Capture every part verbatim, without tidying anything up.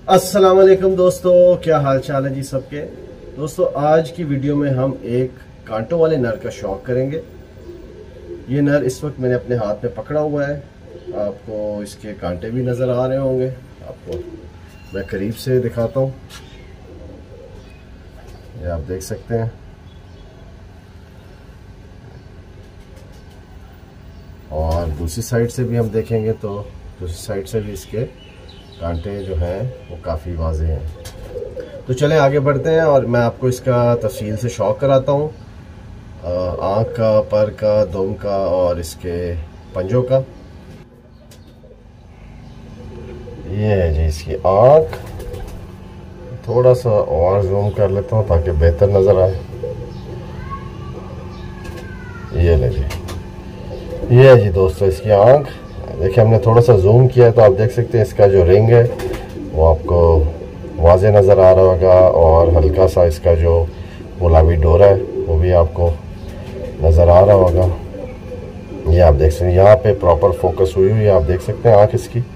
अस्सलाम वालेकुम दोस्तों, क्या हाल चाल है जी सबके। दोस्तों आज की वीडियो में हम एक कांटों वाले नर का शौक करेंगे। ये नर इस वक्त मैंने अपने हाथ में पकड़ा हुआ है। आपको इसके कांटे भी नज़र आ रहे होंगे। आपको मैं करीब से दिखाता हूँ, ये आप देख सकते हैं। और दूसरी साइड से भी हम देखेंगे तो दूसरी साइड से भी इसके कांटे जो हैं वो काफ़ी वाज़ेह हैं। तो चलें आगे बढ़ते हैं और मैं आपको इसका तफसील से शौक कराता हूँ, आँख का, पर का, दुम का और इसके पंजों का। ये है जी इसकी आँख। थोड़ा सा और जूम कर लेता हूँ ताकि बेहतर नज़र आए। ये ले जी, ये है जी दोस्तों इसकी आँख। देखिए हमने थोड़ा सा जूम किया है तो आप देख सकते हैं इसका जो रिंग है वो आपको वाज़े नज़र आ रहा होगा, और हल्का सा इसका जो गुलाबी डोरा है वो भी आपको नज़र आ रहा होगा। ये आप देख सकते हैं, यहाँ पे प्रॉपर फोकस हुई हुई है, आप देख सकते हैं आँख इसकी।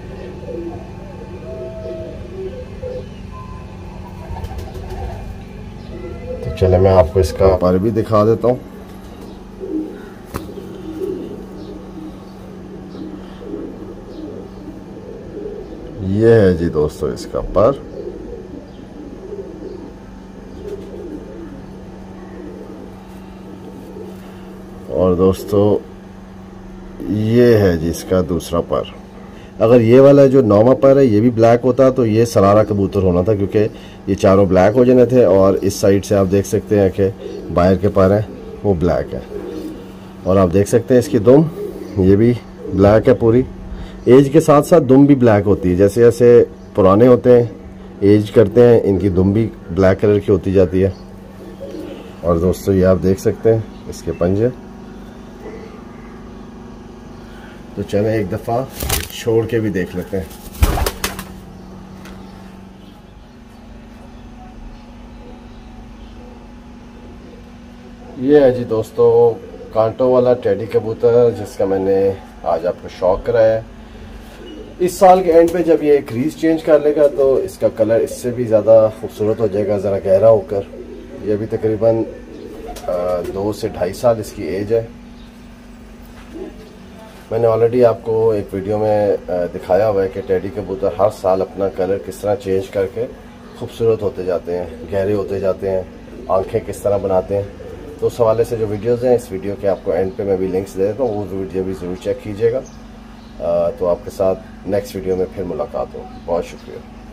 तो चले मैं आपको इसका पर भी दिखा देता हूँ। ये है जी दोस्तों इसका पर। और दोस्तों ये है जी इसका दूसरा पर। अगर ये वाला जो नौवां पर है ये भी ब्लैक होता तो ये सरारा कबूतर होना था, क्योंकि ये चारों ब्लैक हो जाने थे। और इस साइड से आप देख सकते हैं कि बाहर के पर हैं वो ब्लैक है। और आप देख सकते हैं इसकी दुम, ये भी ब्लैक है पूरी। एज के साथ साथ दुम भी ब्लैक होती है, जैसे जैसे पुराने होते हैं एज करते हैं इनकी दुम भी ब्लैक कलर की होती जाती है। और दोस्तों ये आप देख सकते हैं इसके पंजे। तो चलें एक दफ़ा छोड़ के भी देख लेते हैं। ये है जी दोस्तों कांटों वाला टेडी कबूतर जिसका मैंने आज आपको शौक कराया है। इस साल के एंड पे जब ये क्रीज चेंज कर लेगा तो इसका कलर इससे भी ज़्यादा खूबसूरत हो जाएगा, ज़रा गहरा होकर। ये अभी तकरीबन दो से ढाई साल इसकी एज है। मैंने ऑलरेडी आपको एक वीडियो में दिखाया हुआ है कि टेडी कबूतर हर साल अपना कलर किस तरह चेंज करके खूबसूरत होते जाते हैं, गहरे होते जाते हैं, आंखें किस तरह बनाते हैं। तो उस हवाले से जो वीडियोस हैं, इस वीडियो के आपको एंड पे मैं भी लिंक्स दे देता हूँ, वो वीडियो भी ज़रूर चेक कीजिएगा। तो आपके साथ नेक्स्ट वीडियो में फिर मुलाकात हो। बहुत शुक्रिया।